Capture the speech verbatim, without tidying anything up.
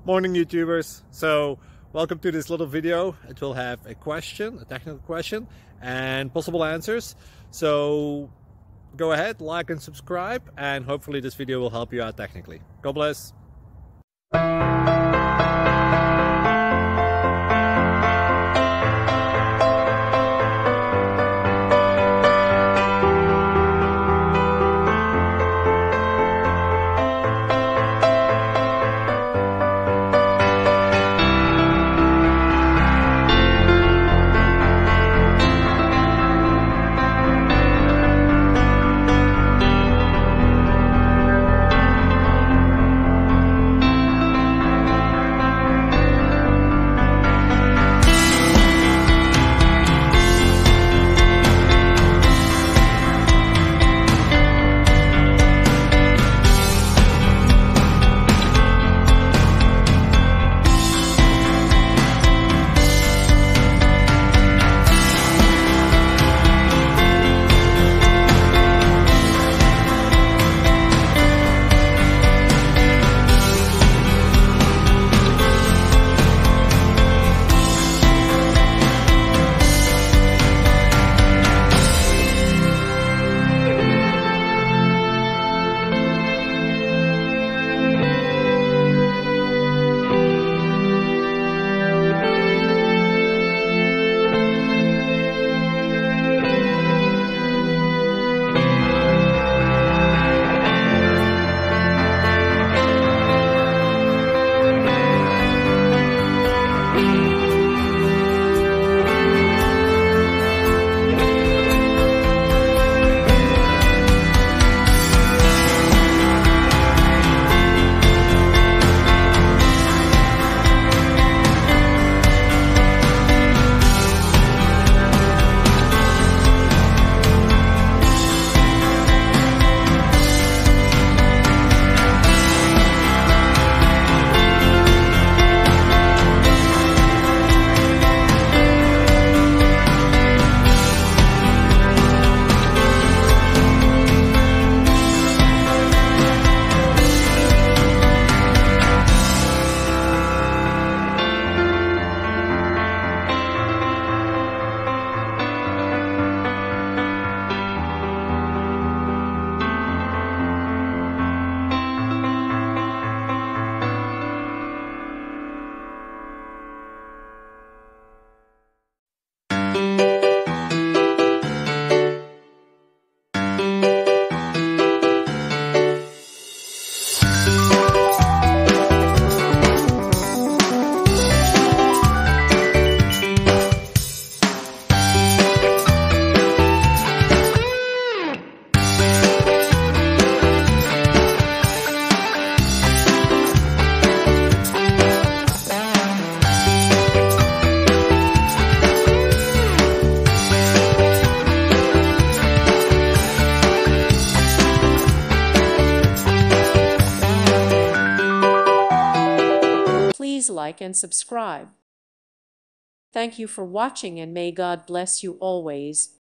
Morning YouTubers. So welcome to this little video. It will have a question, a technical question, and possible answers. So go ahead, like and subscribe, and hopefully this video will help you out technically. God bless. Please like and subscribe. Thank you for watching, and may God bless you always.